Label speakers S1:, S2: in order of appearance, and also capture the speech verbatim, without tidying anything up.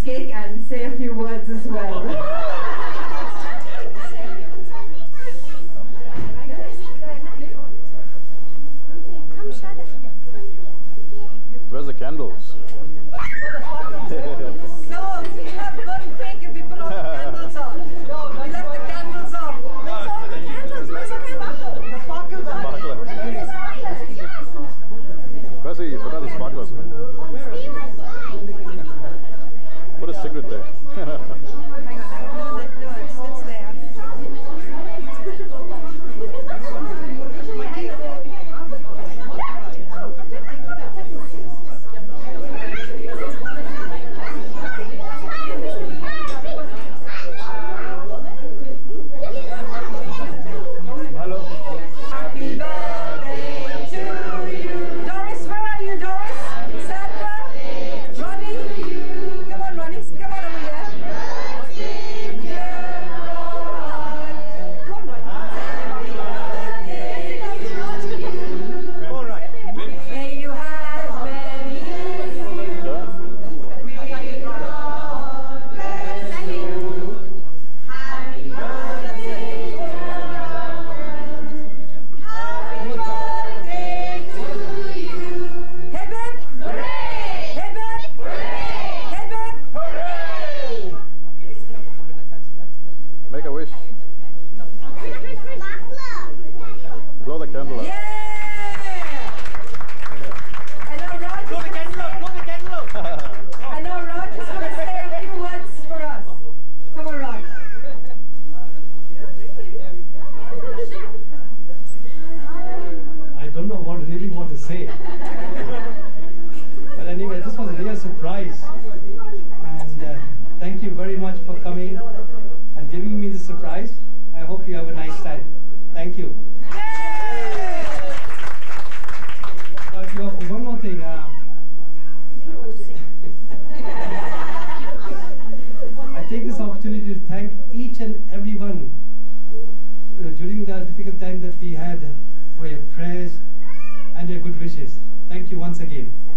S1: cake and say a few words as well.
S2: Come, shut up.
S3: Where's the candles?
S1: No, we have burnt cake if we put all the candles on. No, we left the candles on. Where's all the candles? Where's the sparkle? The sparkles on.
S3: Sparkler. Percy, you forgot the sparklers. Put a cigarette there.
S1: Hang on, no, no, it's, it's there.
S3: Make a wish. Blow the candle out.
S1: Yeah! I know Raj
S4: Blow the candle out, blow the candle out.
S1: I know Raj is going to say a few words for us. Come on, Raj.
S4: I don't know what really want to say. But anyway, this was a real surprise. And uh, thank you very much for coming and giving me the surprise. I hope you have a nice time. Thank you. Uh, you have one more thing. Uh, I take this opportunity to thank each and everyone uh, during the difficult time that we had uh, for your prayers and your good wishes. Thank you once again.